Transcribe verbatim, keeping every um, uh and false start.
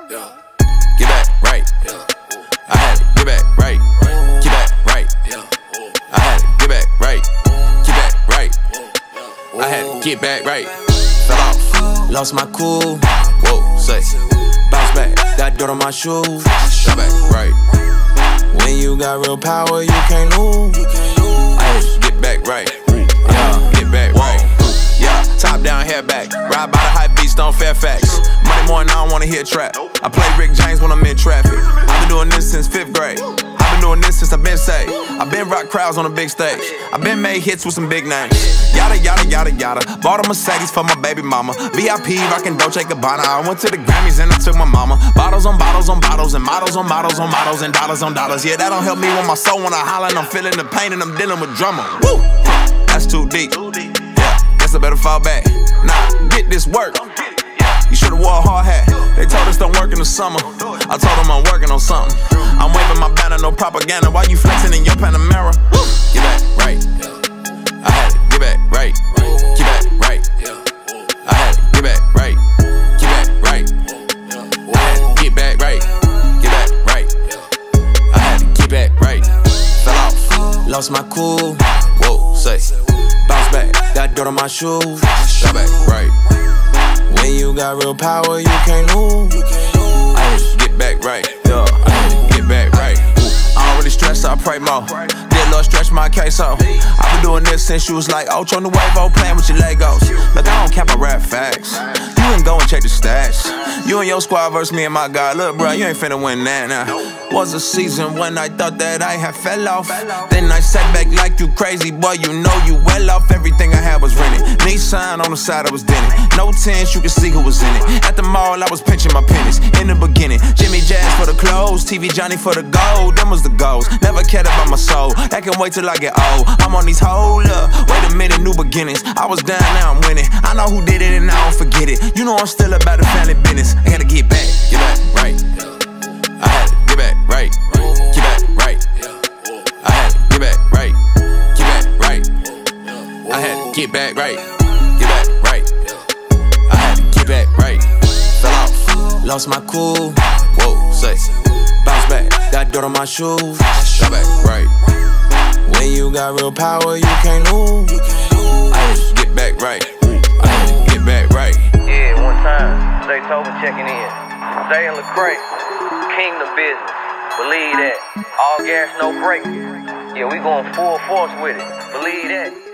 Yeah. Get back right. Yeah. I had to get back right. Get back right. Yeah. I had to get back right. Get back right. I had to get back right. Fell off, lost my cool. Whoa, say, bounce back, got dirt on my shoes. Got back right. When you got real power, you can't lose. I had to get back right. Yeah, get back right. Yeah, top down, hair back. Ride by the high beach, Stone Fairfax. Monday morning, I don't wanna hear trap. I play Rick James when I'm in traffic. I've been doing this since fifth grade. I've been doing this since I've been saved. I've been rock crowds on a big stage. I've been made hits with some big names. Yada, yada, yada, yada. Bought a Mercedes for my baby mama. V I P, rockin' Dolce Gabbana. I went to the Grammys and I took my mama. Bottles on bottles on bottles and models on models on models and dollars on dollars. Yeah, that don't help me when my soul when I holler and I'm feeling the pain and I'm dealing with drama. Woo! That's too deep. Yeah, guess I better fall back. Nah, get this work. You should've wore a hard hat. They told us don't work in the summer. I told them I'm working on something. I'm waving my banner, no propaganda. Why you flexing in your Panamera? Get back right. I had to get back right. Get back right. I had to get back right. Get back right. I had to get back right. Get back right. I had to get back right. Fell off, lost my cool. Whoa, say, bounce back, got dirt on my shoes. Got back right. When you got real power, you can't lose. I had to get back right. Yeah, I had to get back right. I don't really stress, I pray more. Did Lord stretch my case out. I've been doing this since you was like Ocho Nuevo, playing with your Legos. Look, I don't cap, I rap facts. You can go and check the stats. You and your squad versus me and my guy. Look, bro, you ain't finna win that now. Was a season when I thought that I had fell off. Then I sat back like you crazy, boy, you know you well off. Everything I had was rented. Nissan on the side, I was dented. No tents, you could see who was in it. At the mall, I was pinching my pennies. In the beginning, Jimmy Jazz for the clothes, T V Johnny for the gold. Them was the goals. Never cared about my soul. I can wait till I get old. I'm on these hold up. Wait a minute, new beginnings. I was down, now I'm winning. I know who did it and I don't forget it. You know I'm still about the family business. I gotta get back, get back right. I had to get back right. Get back right. I had to get back right. Get back right. I had to get back right. Get back right. I had to get back right. Fell off, lost my cool. Whoa, say, bounce back, got dirt on my shoes. Got back right. When you got real power, you can't lose. I had to get back right. I had to get back right. Yeah, one time, Zay Tobin checking in. Zay and Lecrae, Kingdom business. Believe that. All gas, no brakes. Yeah, we going full force with it. Believe that.